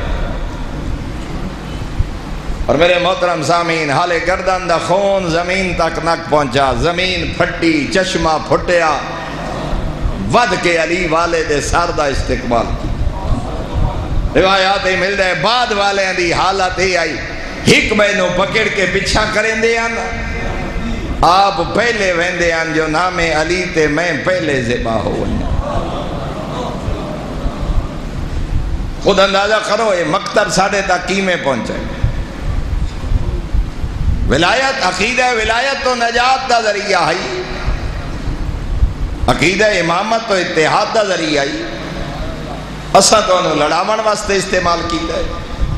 اور میرے محترم سامعین، حال گردن دا خون زمین تک نک پہنچا، زمین پھٹی، چشمہ پھٹیا، ود کے علی والے دے سر دا استقبال کی۔ روایات ہی مل دے بعد والے دی حالت ہی آئی، ہک بینوں پکڑ کے پیچھا کریں دے آن، آپ پہلے ویندے آن جو نام علی تے میں پہلے زبا ہو۔ خود اندازہ کرو یہ مقتل ساڑھے تک کی میں پہنچے۔ ولایت، عقیدہ ولایت تو نجات دا ذریعہ ہے، عقیدہ امامت تو اتحاد دا ذریعہ ہے۔ اسا تو انہوں لڑاون واسطے استعمال کیتا ہے،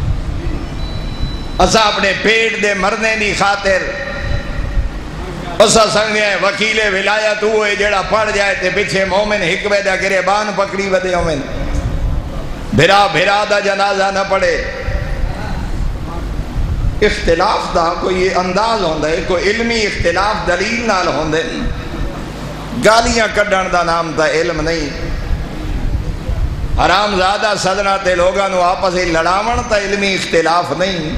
اسا اپنے پیٹ دے مرنے دی خاطر اسا سنگنے ہیں وکیل ولایت ہوئے جڑا پڑھ جائے تے پیچھے مومن حکمے دا گریبان پکڑی ودے ہوئے، بھرا بھرا دا جنازہ نہ پڑے۔ اختلاف دا کوئی انداز ہوندہ ہے، کوئی علمی اختلاف دلیل نال ہوندے، گالیاں کڈن دا نام دا علم نہیں۔ حرام زادہ صدنہ تے لوگاں نو آپس ہی لڑاون تا علمی اختلاف نہیں۔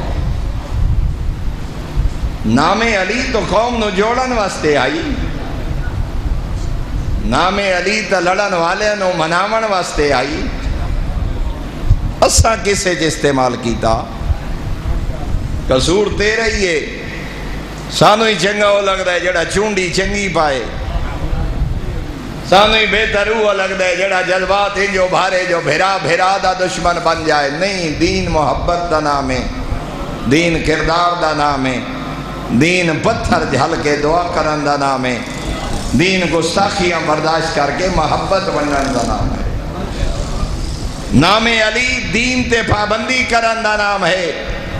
نام علی تو قوم نو جوڑن واسطے آئی، نام علی تا لڑن والے نو مناون واسطے آئی۔ اساں کسے جے استعمال کیتا، قصور تیرے ہی ہے، سانو ہی چنگا ہو لگ رہا ہے جڑا چونڈی چنگی پائے، سانو ہی بہتر ہوا لگ رہا ہے جڑا جذبات ہی جو بھارے جو بھرا بھرا دا دشمن بن جائے۔ نہیں، دین محبت دا نام ہے، دین کردار دا نام ہے، دین پتھر جھل کے دعا کرن دا نام ہے، دین گستاخیاں برداشت کر کے محبت بنن دا نام ہے۔ نام علی دین تے پابندی کرن دا نام ہے۔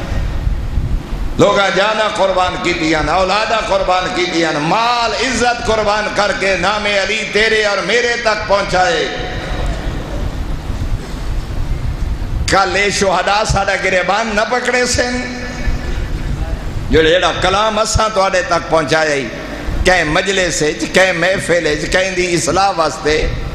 لوگا جانا قربان کی دیان، اولادہ قربان کی دیان، مال عزت قربان کر کے نام علی تیرے اور میرے تک پہنچائے۔ کل اے شہداء ساڑا گریبان نہ پکڑے سن، جو جڑا کلام اساں تو آڑے تک پہنچائے ہی، کہیں مجلس ہے، کہیں محفل ہے، کہیں دی اصلاح واسطے۔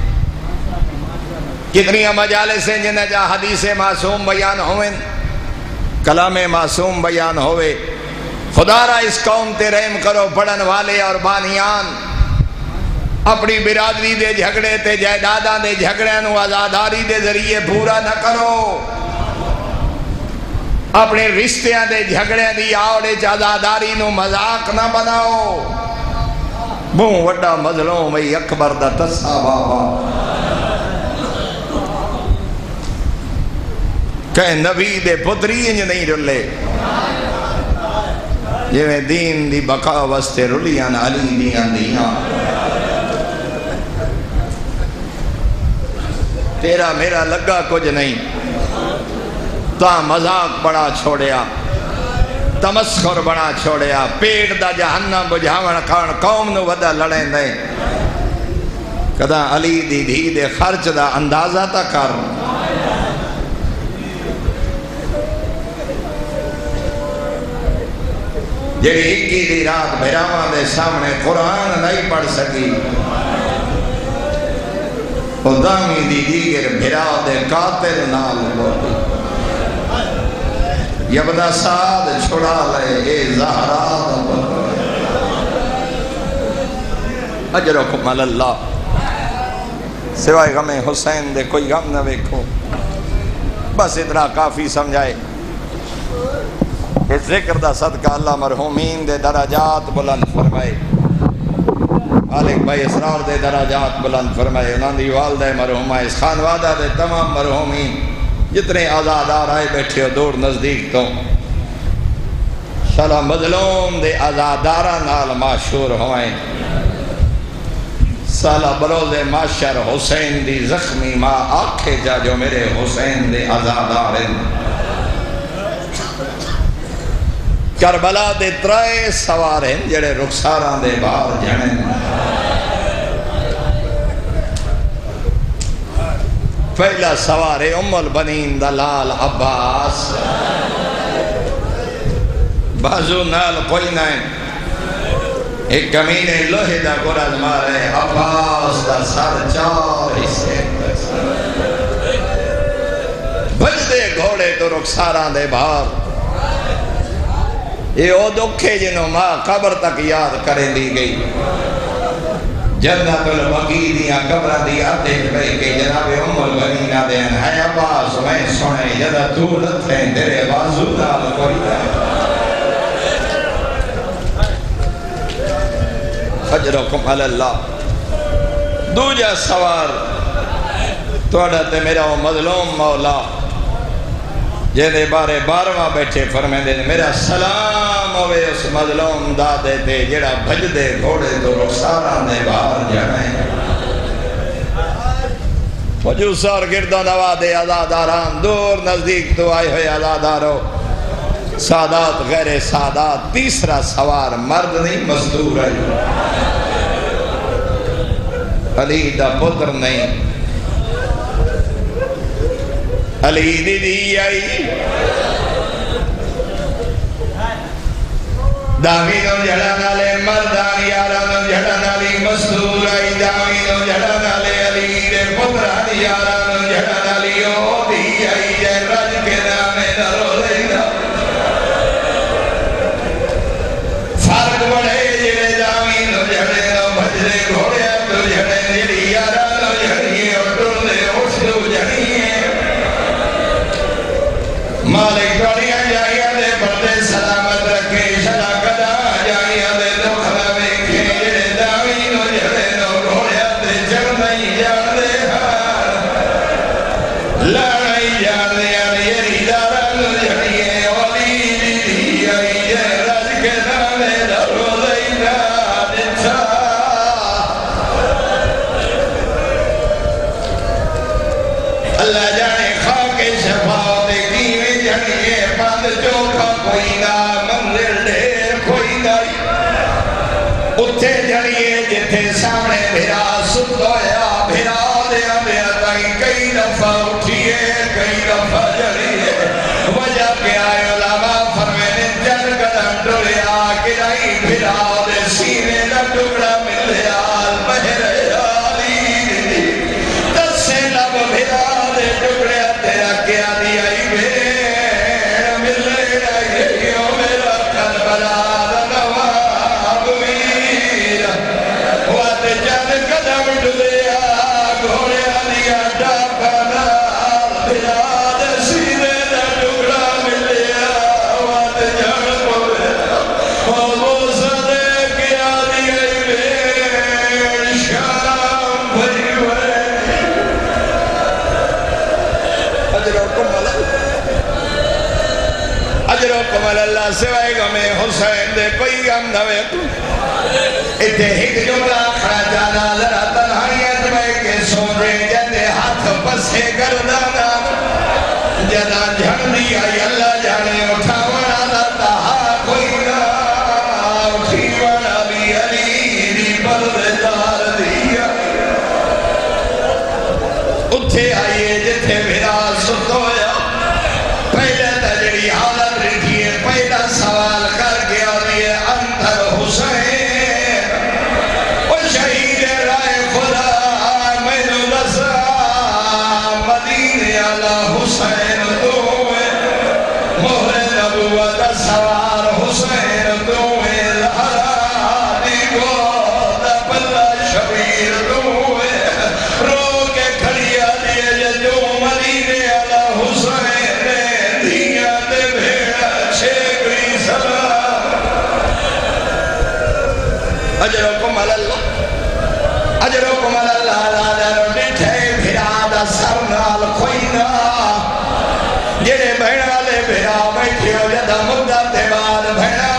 کتنی مجالس ہیں جنہیں جا حدیث معصوم بیان ہوئے، کلام معصوم بیان ہوئے۔ خدا را اس قوم تے رحم کرو، پڑھن والے اور بانیان اپنی برادری دے جھگڑے تے جائیداداں دے جھگڑے نو آزاداری دے ذریعے پورا نہ کرو، اپنے رشتیاں دے جھگڑے دی آوڑے آزاداری نو مذاق نہ بناؤ۔ بہوں وڈا مظلوم ای اکبر دا تسا بابا، کہ نبی دے پتری انج نہیں رلے، جویں دین دی بقا واسطے رلیاں علی دیاں دیاں۔ تیرا میرا لگا کچھ نہیں، تا مذاق بڑا چھوڑیا، تمسخر بڑا چھوڑیا، پیٹ دا جہنم بجھاون کھان قوم نو ودا لڑیں دیں۔ کدا علی دی دھی دے خرچ دا اندازہ تا کر، جڑی اکی دی رات بھراواں دے سامنے قرآن نہیں پڑھ سکی، خدامی دی دیگر بھرا دے قاتل نال بولی، یبدا ساد چھڑا لے اے زہرا اجرکم اللہ۔ سوائے غم حسین دے کوئی غم نہ ویکھو، بس اتنا کافی سمجھائے۔ اس ذکر دا صدقہ اللہ مرحومین دے درجات بلند فرمائے، مالک بھائی اسرار دے درجات بلند فرمائے، انہاں دی والدہ مرحومہ اس خانوادہ دے تمام مرحومین جتنے آزادار آئے بیٹھے ہو دور نزدیک تو شالا مظلوم دے عزادارہ نال معشور ہوئیں سالہ بروز معاشر حسین دی زخمی ماں آکھے جا جو میرے حسین دے عزادارن کربلا دے ترائے سوارن جڑے رخساراں دے باہر جنن پہلا سوارے ام البنین دلال عباس بازو نال کوئی نائن ایک کمینے لوہے دا گرد مارے عباس دا سر چار حصے بج دے گھوڑے تو رخساراں دے باہر یہ او دکھے جنہوں ماں قبر تک یاد کریں دی گئی جنت البقی دیا قبرہ دیا دیکھ رہے کہ جناب ام البنین دین ہے عباس میں سنے جدہ تو لتھیں تیرے بازو نال کوئی ہے اجرکم علی اللہ دو جا سوار توڑا تے میرا مظلوم مولا جیدے بارے بارواں بیٹھے فرمائیں دے میرا سلام ہوئے اس مظلوم دادے دے جڑا بھج دے گھوڑے تو رخساراں دے باہر جانیں وجو سار گردوں نوا دے عزاداران دور نزدیک تو آئے ہوئے عزادارو سادات غیر سادات تیسرا سوار مرد نہیں مزدور ہے علی دا پتر نہیں علی دی دی آئی دامینو جڑا نالے مردان یارانو جڑا نالی مزدور آئی دامینو جڑا نالے علی دے پتران یارانو جڑا نالی او دی آئی جے رج کے نامے نرو لینا فرق بڑھے جڑے دامینو جڑے نو بھجرے گھوڑے تو جڑے جڑی یارانو جڑی اٹھو لے اٹھو جڑی مالک دوڑیاں جائیاں دے بردے سلامت رکھے شلا قدا جائیاں دے دکھلا بیکھے جڑے دامینو جڑے نو گھوڑیاں دے جڑ نہیں جان دے ہار لڑائی جان دے علی دارانو جڑیے اولی دی دی آئی جے رج کے نامے درو دینا دچھا اللہ جانے خاک شفاؤ دے کیویں جڑیے بند چوکھا کوئی نہ منزل دیر کوئی نہیں اتھے جڑیے جتھے سامنے بھیرا ستویا بھیرا دیا بیا تائی کئی دفعہ اٹھیے کئی دفعہ جڑیے وجہ کے آئے علماء فرمینے جن قدم ڈولیا گرائی بھیرا دے سینے نہ ٹکڑا ملیا بہر علی دس سے لب بھیرا دے ٹکڑے تیرا کیا دیا ہی بھیڑ ملے گئی ہو میرا کربلا نواب ویر وات جن قدم ڈولیا گھوڑے دیا ڈاکانا بھیرا دے سینے نہ ٹکڑا ملیا وات جن پویا وہ صدے کیا دیا ہی بھیڑ شام بھئی بھئی اجرکم اللہ سوائے گمیں حسین دے کوئی غم نوے تو اتھے ایک جملہ کھڑا جانا ذرا تنہائیت میں کے سونے جندے ہاتھ پسے گردانا جنا جھن دیا اللہ جانے اٹھاونا لاتا ہاں کوئی نہ اٹھیونا بھی علی دی بردار دیا اتھے آئیے جتھے میرا ستویا پہلے تجری حالت رکھیے پہلا سوال کر گیا دیئے اندر حسین وہ شہید رائے خدا میرے نسا مدینہ اللہ حسین دوئے مہر نبوت سوار حسین دوئے لہرا دیگو دبلا شبیر دوئے رو کے کھڑیا دیئے جو مدینہ اللہ حسین اجرکم اللہ اجرکم اللہ لالا ڈٹھے بھیرا سرنال کوئی نہ جڑے بہن والے بھیرا بیٹھے ہو جدہ مدد بعد بہن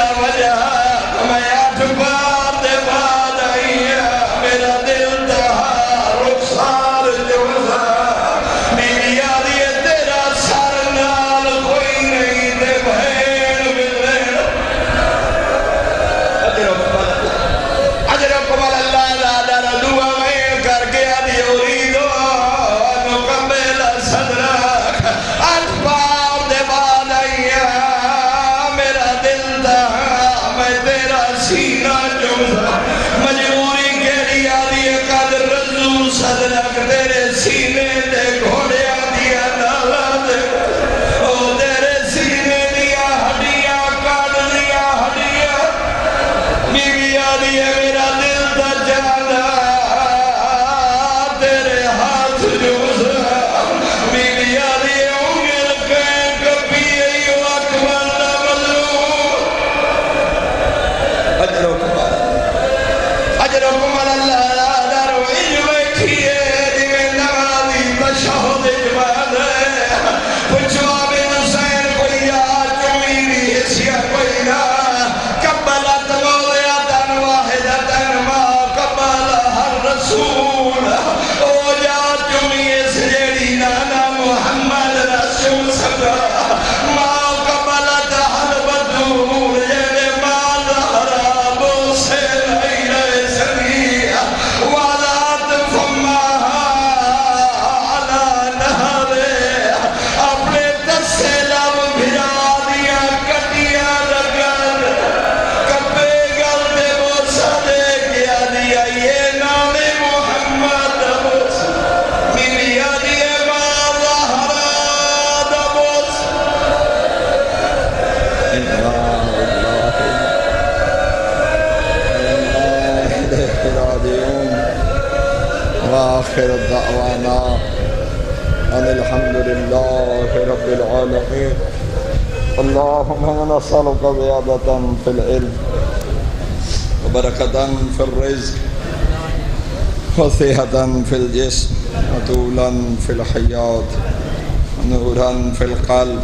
میرا وجہ میں آٹھ بار دے بعد آئی میرا دل دہا رخسار جوزا بیوی آدھی تیرا سر نال کوئی نہیں دے بھین ملے اجرکم اللہ لا در دعا میں کر کے آدھی اوریدو نکمل صدرک آٹھ بار دے بعد آئی میرا دل دہا میں تیرا سینہ جوزا مجبوری کے لیے آدھی قدر رضو صدرک تیرے سینے دے گھوڑے آدھیا نالا دے او تیرے سینے دیا ہڈیاں کاٹ دیا ہڈیاں بیوی آدھی ہے میرا دل دا جانا تیرے ہاتھ جوزا بیوی آدھی ہے انگل کہیں کبھی ایو اکبر دا مظلوم اجرکم اجرکم اللہ لا در ویج بیٹھیے دیوے نوازی تشہد اجمال پچھو آبین حسین کوئی آج میری حسیہ کوئی نہ قبلت مولیتاً واحدتاً ما قبلها الرسول او جا چمی اس جیڑی نانا محمد رسول سکا ما قبلت حلبتور جیڑے ما ظہرابو سے نہیں رہ سکی والات فماہا علا نہرے اپنے تسے لب بھرا دیا کٹیا لگن کبے گل دے بوسا دے کیا دیا یہ نام محمد بوسا بیوی آدھیا ما ظہرا دا بوسا
وآخر الدعوانا أن الحمد لله رب العالمين اللهم نسألك زيادة في العلم وبركة في الرزق وصحة في الجسم وطولا في الحياة ونورا في القلب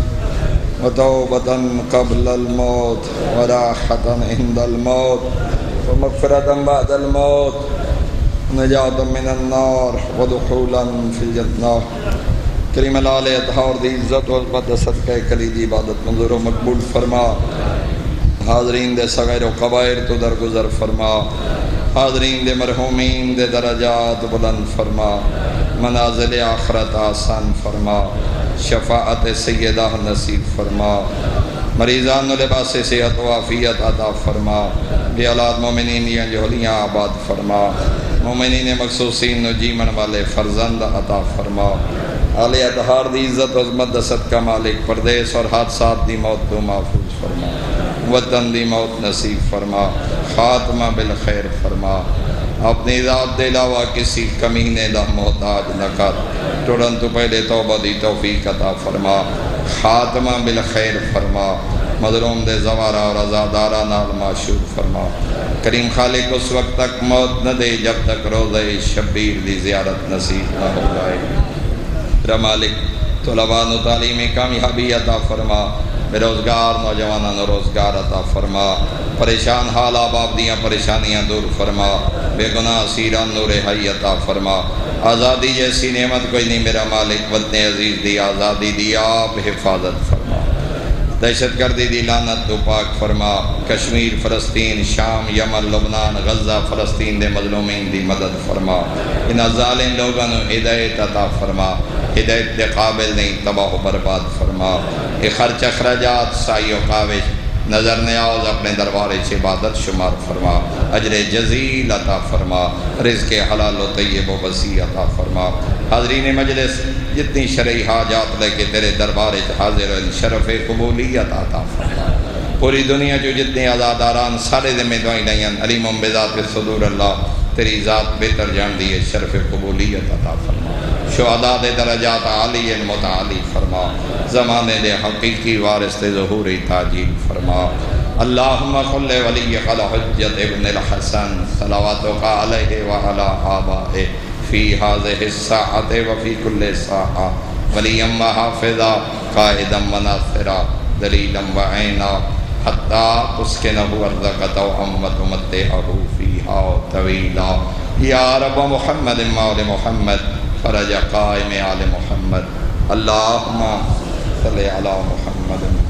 وتوبة قبل الموت وراحة عند الموت ومغفرة بعد الموت نجات من النار ودخولا في الجنة کریم لال اطہار دی عزت و عظمت صدقہ کلیدی عبادت منظور و مقبول فرما حاضرین دے صغیر و قبائر تو درگزر فرما حاضرین دے مرحومین دے درجات بلند فرما منازل آخرت آسان فرما شفاعت سیدہ نصیب فرما مریضان و لباس صحت و عافیت عطا فرما بے اولاد مومنین یا جہلیاں آباد فرما مومنین مخصوصین و جیمن والے فرزند عطا فرما آل اطہار دی عزت و عظمت صدقہ مالک پردیس اور حادثات دی موت تو محفوظ فرما وطن دی موت نصیب فرما خاتمہ بالخیر فرما اپنی ذات دے علاوہ کسی کمینے دا محتاج نہ کر ٹوڑن تو پہلے توبہ دی توفیق عطا فرما خاتمہ بالخیر فرما مظلوم دے زوارہ اور ازادارہ نال معشور فرما کریم خالق اس وقت تک موت نہ دے جب تک روزہ شبیر دی زیارت نصیب نہ ہو جائے مالک طلبان و تعلیمی کامیابی عطا فرما بے روزگار نوجوانان روزگار عطا فرما پریشان حال آباب دیاں پریشانیاں دور فرما بے گناہ اسیران نور حی عطا فرما آزادی جیسی نعمت کوئی نہیں میرا مالک وطن عزیز دی آزادی دی آپ حفاظت فرما دہشت گردی دی لعنت تو پاک فرما کشمیر فلسطین شام یمن لبنان غزہ فلسطین دے مظلومین دی مدد فرما ان ظالم لوگوں ہدایت عطا فرما ہدایت دے قابل نہیں تباہ و برباد فرما اے خرچ اخراجات سائی و قاوش نظر نیاز اپنے دربار عبادت شمار فرما اجر جزیل عطا فرما رزق حلال و طیب و وسیع عطا فرما حاضرین مجلس جتنی شرعی حاجات لے کے تیرے دربار حاضر شرف قبولیت عطا فرما پوری دنیا جو جتنے آزاداران سارے ذمہ دعائیں لائیں علیم بذات صدور اللہ تیری ذات بہتر جان دیے شرف قبولیت عطا فرما شہداء دے درجات عالی متعالی فرما زمانے دے حقیقی وارث دے ظہوری تاجیل فرما اللہم خل ولی قل حجت ابن الحسن صلواتک علیہ وعلا آبائے فی هذه الساعت وفی کل ساعت ولیم و حافظا قائدا و ناصرا دلیلا و عینا
حتى تسكنه أرضك طوعا وتمتعه فيها طويلا يا رب محمد وآل محمد فرج قائم آل محمد اللهم صل على محمد